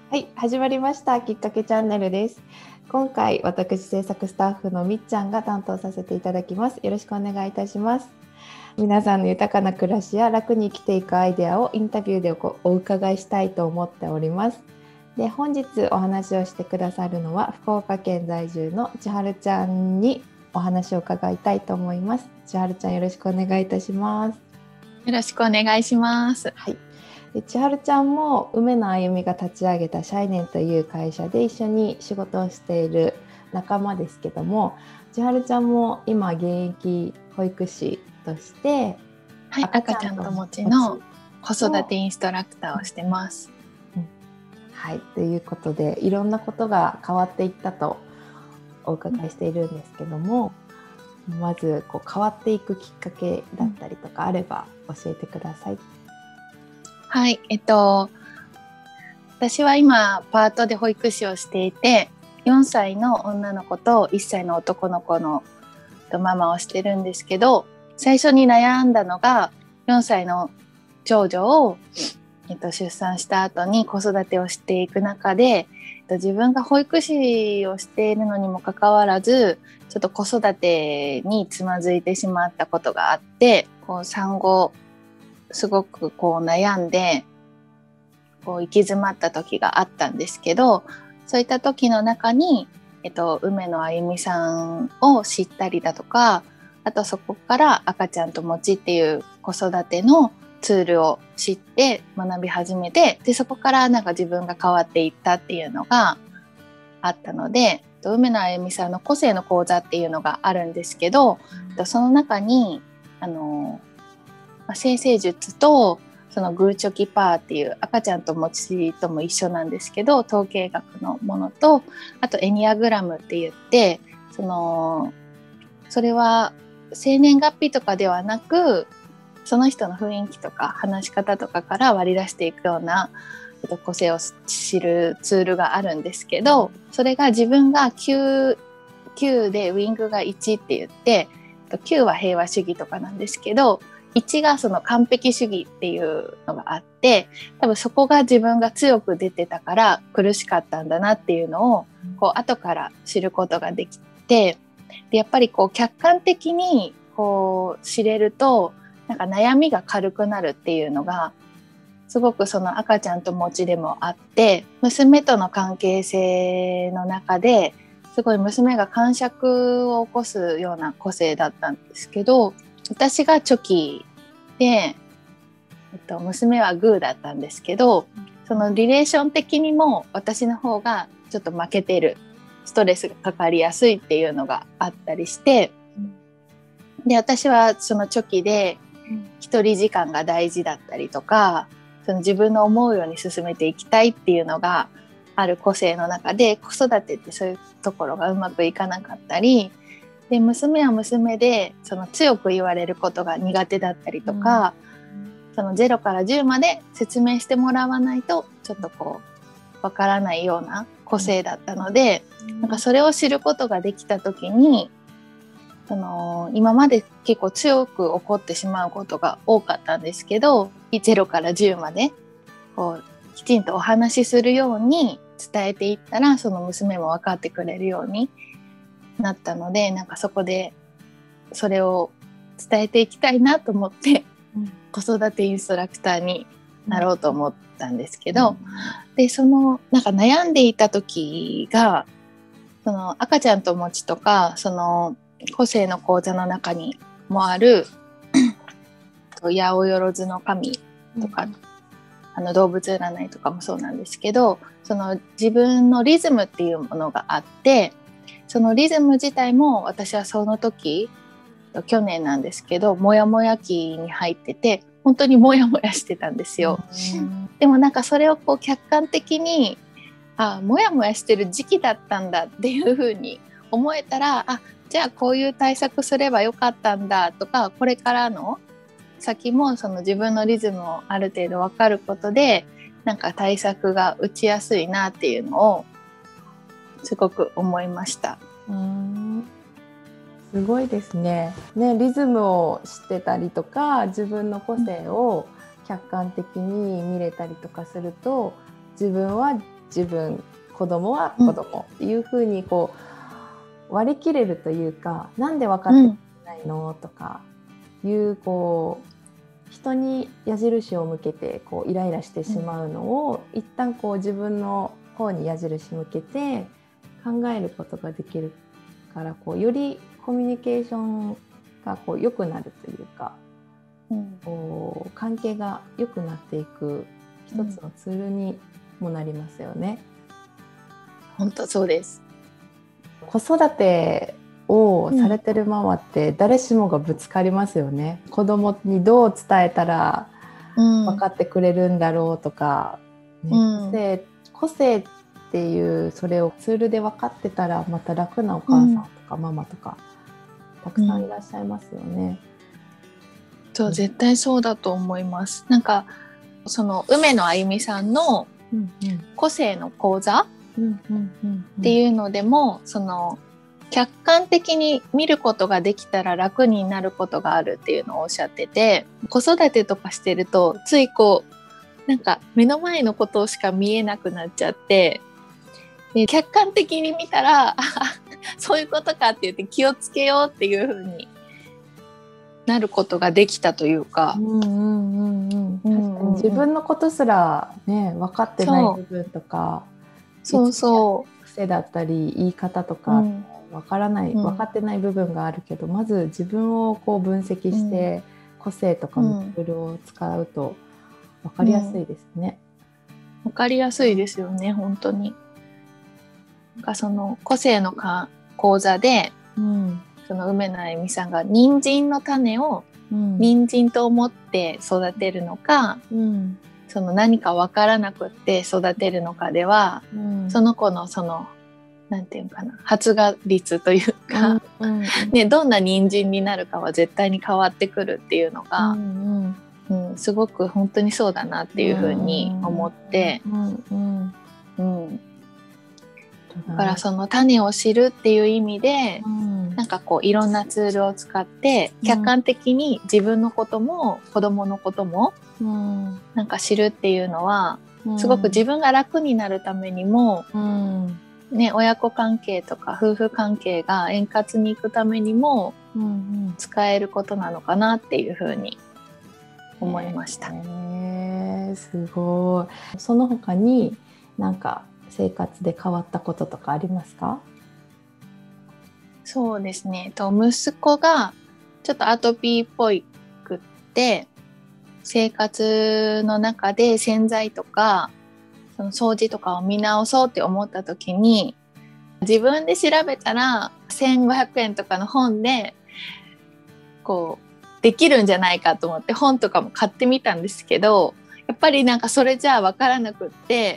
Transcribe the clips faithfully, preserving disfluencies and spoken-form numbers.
はい、始まりましたきっかけチャンネルです。今回私制作スタッフのみっちゃんが担当させていただきます。よろしくお願いいたします。皆さんの豊かな暮らしや楽に生きていくアイデアをインタビューで お, お伺いしたいと思っております。で、本日お話をしてくださるのは福岡県在住の千春ちゃんにお話を伺いたいと思います。千春ちゃん、よろしくお願いいたします。 よろしくお願いします。 はい。で千春ちゃんも梅野あゆみが立ち上げたシャイネンという会社で一緒に仕事をしている仲間ですけども、千春ちゃんも今現役保育士として、 はい、赤ちゃんともちの子育てインストラクターをしてます。 うん、はい、ということでいろんなことが変わっていったとお伺いしているんですけども、うん、まずこう変わっていくきっかけだったりとかあれば教えてください。 はい、えっと私は今パートで保育士をしていて、よんさいの女の子といっさいの男の子のママをしてるんですけど、最初に悩んだのがよんさいの長女を、えっと、出産した後に子育てをしていく中で、えっと、自分が保育士をしているのにもかかわらずちょっと子育てにつまずいてしまったことがあって、こう産後すごくこう悩んでこう行き詰まった時があったんですけど、そういった時の中に、えっと、梅野あゆみさんを知ったりだとか、あとそこから赤ちゃんともちっていう子育てのツールを知って学び始めて、でそこからなんか自分が変わっていったっていうのがあったので、梅野あゆみさんの個性の講座っていうのがあるんですけど、その中にあの生成術とそのグーチョキパーっていう赤ちゃんともちとも一緒なんですけど、統計学のものと、あとエニアグラムって言って、そのそれは生年月日とかではなく、その人の雰囲気とか話し方とかから割り出していくような個性を知るツールがあるんですけど、それが自分が きゅう, きゅうでウィングがいちって言って、きゅうは平和主義とかなんですけど、いちがその完璧主義っていうのがあって、多分そこが自分が強く出てたから苦しかったんだなっていうのをこう後から知ることができて、でやっぱりこう客観的にこう知れるとなんか悩みが軽くなるっていうのがすごくその赤ちゃんともちでもあって、娘との関係性の中ですごい娘が癇癪を起こすような個性だったんですけど、私がチョキで、えっと、娘はグーだったんですけど、そのリレーション的にも私の方がちょっと負けてる、ストレスがかかりやすいっていうのがあったりして、で私はそのチョキで一人時間が大事だったりとか、その自分の思うように進めていきたいっていうのがある個性の中で、子育てってそういうところがうまくいかなかったりで、娘は娘でその強く言われることが苦手だったりとか、うん、そのゼロからじゅうまで説明してもらわないとちょっとこうわからないような個性だったので、うん、なんかそれを知ることができた時に、その今まで結構強く怒ってしまうことが多かったんですけど、ゼロからじゅうまでこうきちんとお話しするように伝えていったら、その娘も分かってくれるようになったので、なんかそこでそれを伝えていきたいなと思って、うん、子育てインストラクターになろうと思ったんですけど、うん、でそのなんか悩んでいた時が、その赤ちゃんともちとかその個性の講座の中にもある八百万の神とか、うん、あの動物占いとかもそうなんですけど、その自分のリズムっていうものがあって、そのリズム自体も私はその時去年なんですけどモヤモヤ期に入ってて、本当にモヤモヤしてたんですよ。でもなんかそれをこう客観的に、あ、モヤモヤしてる時期だったんだっていう風に思えたら、あ、じゃあこういう対策すればよかったんだとか、これからの先もその自分のリズムをある程度分かることで、なんか対策が打ちやすいなっていうのをすごく思いました。 うーん、すごいですね。ね、リズムを知ってたりとか、自分の個性を客観的に見れたりとかすると、自分は自分、子供は子供っていう風にこう割り切れるというか、なんで分かってくれないのとかいうこう人に矢印を向けてこうイライラしてしまうのを、一旦こう自分の方に矢印向けて考えることができるから、こうよりコミュニケーションがこう良くなるというか、うん、こう関係が良くなっていく一つのツールにもなりますよね。 うん、本当そうです。 子育てをされてるママって誰しもがぶつかりますよね。うん、子供にどう伝えたら分かってくれるんだろうとか、ね、うん、個性、個性っていうそれをツールで分かってたらまた楽なお母さんとかママとかたくさんいらっしゃいますよね。 うん、そう、絶対そうだと思います。なんかその梅野あゆみさんの個性の講座っていうのでも、その客観的に見ることができたら楽になることがあるっていうのをおっしゃってて、子育てとかしてるとついこうなんか目の前のことしか見えなくなっちゃって、で客観的に見たらそういうことかって言って気をつけようっていう風になることができたというか、 自分のことすらね分かってない部分とか、 そうそう癖だったり言い方とか、うん、分からない、分かってない部分があるけど、まず自分をこう分析して、うん、個性とかのツールを使うと分かりやすいですね。 うん、分かりやすいですよね、本当に。なんかその個性のか講座で、うん、その梅野あゆみさんが人参の種を人参と思って育てるのか、うん、その何か分からなくって育てるのかでは、うん、その子のそのなんていうかな、発芽率というか、うんうんね、どんな人参になるかは絶対に変わってくるっていうのが、うんうんうん、すごく本当にそうだなっていうふうに思って、うんうんうん、だからその種を知るっていう意味で、うん、なんかこういろんなツールを使って客観的に自分のことも子供のこともなんか知るっていうのは、すごく自分が楽になるためにも、うんね、親子関係とか夫婦関係が円滑にいくためにも使えることなのかなっていうふうに思いました。 えー、すごい。その他になんか生活で変わったこととかありますか？ そうですね、と息子がちょっとアトピーっぽいくって生活の中で洗剤とかその掃除とかを見直そうって思った時に、自分で調べたらせんごひゃくえんとかの本でこうできるんじゃないかと思って本とかも買ってみたんですけど、やっぱりなんかそれじゃ分からなくって、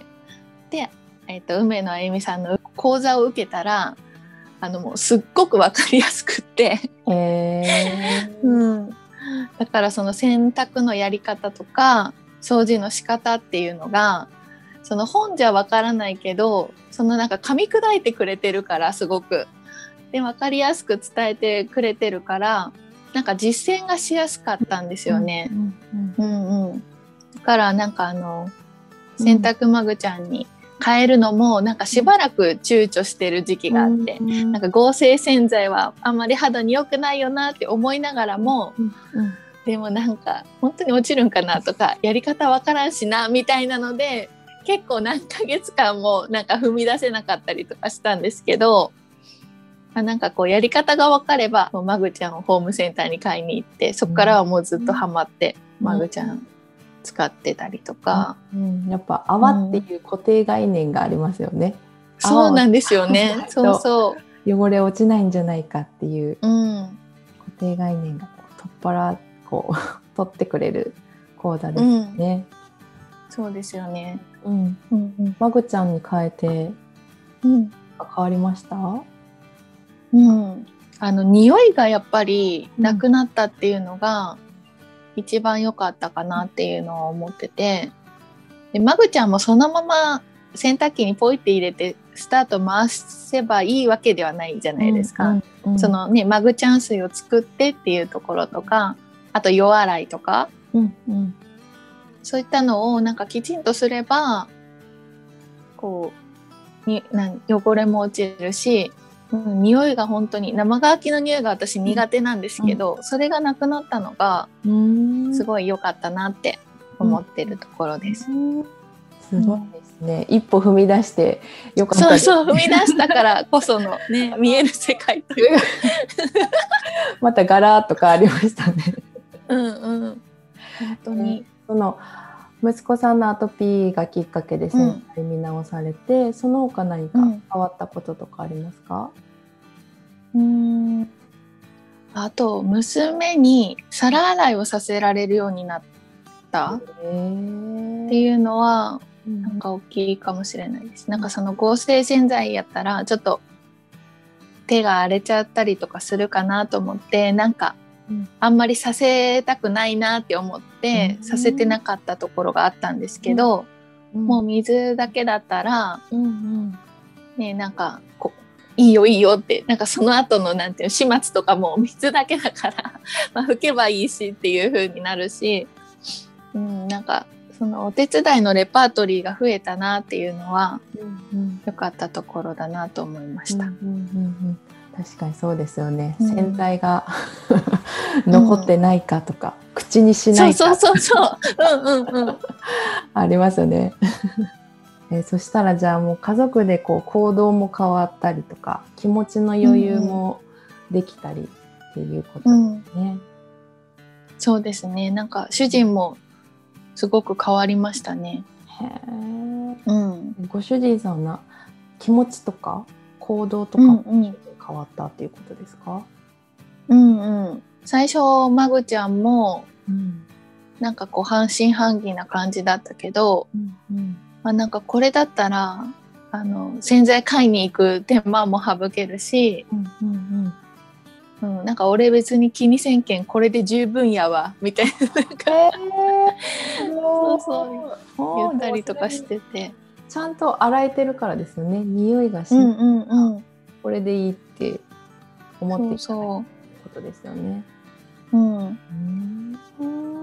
で、えーと、梅野あゆみさんの講座を受けたらあのもうすっごく分かりやすくって、えーうん、だからその洗濯のやり方とか掃除の仕方っていうのがその本じゃわからないけど、そのなんか噛み砕いてくれてるから、すごくで分かりやすく伝えてくれてるから、なんか実践がしやすかったんですよね。うんうんうん、だからなんかあの洗濯マグちゃんに変えるのもなんかしばらく躊躇してる時期があって、うんうん、なんか合成洗剤はあんまり肌に良くないよなって思いながらも、うんうん、でもなんか本当に落ちるんかなとかやり方わからんしなみたいなので結構何ヶ月間もなんか踏み出せなかったりとかしたんですけど、なんかこうやり方が分かればもうマグちゃんをホームセンターに買いに行って、そこからはもうずっとハマってマグちゃん使ってたりとか、 うんうん、やっぱ泡っていう固定概念がありますよね。 うん、そうなんですよね。そうそう汚れ落ちないんじゃないかっていう固定概念がこう取っ払こう取ってくれる講座ですね。 うん、そうですよね。 うんうんうん、マグちゃんに変えて、うん、変わりました？ うん、あの匂いがやっぱりなくなったっていうのが一番良かったかなっていうのを思ってて、でマグちゃんもそのまま洗濯機にポイって入れてスタート回せばいいわけではないじゃないですか。うんうんうん、そのねマグちゃん水を作ってっていうところとか、あと夜洗いとか、うんうん、そういったのをなんかきちんとすればこうになん汚れも落ちるし、うん、匂いが本当に生乾きの匂いが私苦手なんですけど、うん、それがなくなったのがすごい良かったなって思ってるところです。 うんうん、すごいですね、うん、一歩踏み出してよかったです、ね、 そうそう、踏み出したからこそのね見える世界というまたガラッと変わりましたね。 うんうん、本当に、 その息子さんのアトピーがきっかけで先生見直されて、うん、その他何か変わったこととかありますか？ うん、あと娘に皿洗いをさせられるようになったっていうのはなんか大きいかもしれないです。なんかその合成洗剤やったらちょっと手が荒れちゃったりとかするかなと思って、なんかあんまりさせたくないなって思ってさせてなかったところがあったんですけど、うんうん、もう水だけだったら、うんうんね、なんかこういいよいいよって、なんかその後のなんていう始末とかも水だけだからまあ拭けばいいしっていう風になるし、うん、なんかそのお手伝いのレパートリーが増えたなっていうのは、うんうん、良かったところだなと思いました。うんうんうん、 確かにそうですよね、うん、洗剤が残ってないかとか、うん、口にしないかとか、 そうそうそうそう、うんうんうん、 ありますよねえそしたらじゃあもう家族でこう行動も変わったりとか気持ちの余裕もできたりっていうことですね、うん、 そうですね、なんか主人もすごく変わりましたね。 へー、うん、ご主人さんの気持ちとか行動とかも変わったっていうことですか？ うんうん、最初まぐちゃんも、うん、なんかこう半信半疑な感じだったけど、うんうんまあ、なんかこれだったらあの洗剤買いに行く手間も省けるし、うんうんうんうん、なんか俺別に気にせんけんこれで十分やわみたいな、なんか、えー、そうそう言ったりとかしてて、 ちゃんと洗えてるからですよね。匂いがしない、うんうんうん、これでいいって思っていたことですよね。そうそう、うん、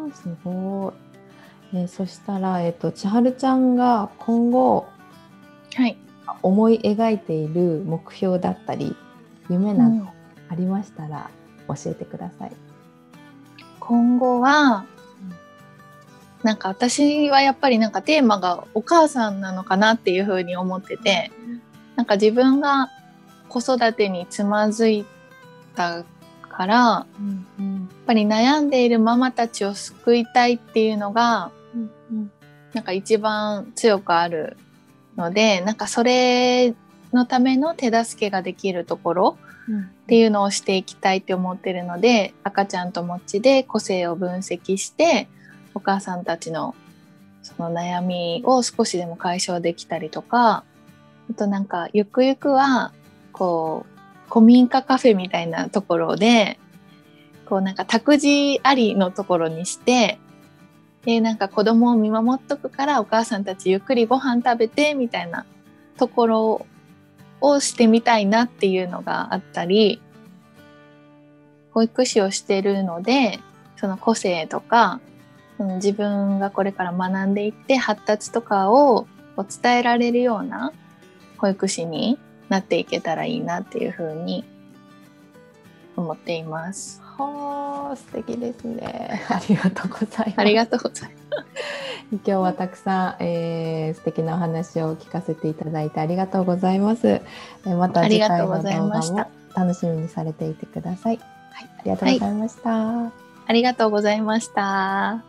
うん、すごい。えー、そしたら、えーと、千春ちゃんが今後、はい、思い描いている目標だったり夢などありましたら教えてください。 今後はなんか私はやっぱりなんかテーマがお母さんなのかなっていうふうに思ってて、なんか自分が子育てにつまずいたから、うんうん、やっぱり悩んでいるママたちを救いたいっていうのが、うんうん、なんか一番強くあるので、なんかそれのための手助けができるところっていうのをしていきたいって思ってるので、赤ちゃんともっちで個性を分析してお母さんたちのその悩みを少しでも解消できたりとか、あとなんかゆくゆくはこう古民家カフェみたいなところでこうなんか託児ありのところにして、でなんか子供を見守っとくからお母さんたちゆっくりご飯食べてみたいなところをしてみたいなっていうのがあったり、保育士をしてるのでその個性とか自分がこれから学んでいって発達とかを伝えられるような保育士になっていけたらいいなっていうふうに思っています。 はあ、素敵ですね。ありがとうございます。 ありがとうございます。 今日はたくさん、えー、素敵なお話を聞かせていただいてありがとうございます。また次回の動画も楽しみにされていてください。はい、ありがとうございました。 はい、ありがとうございました。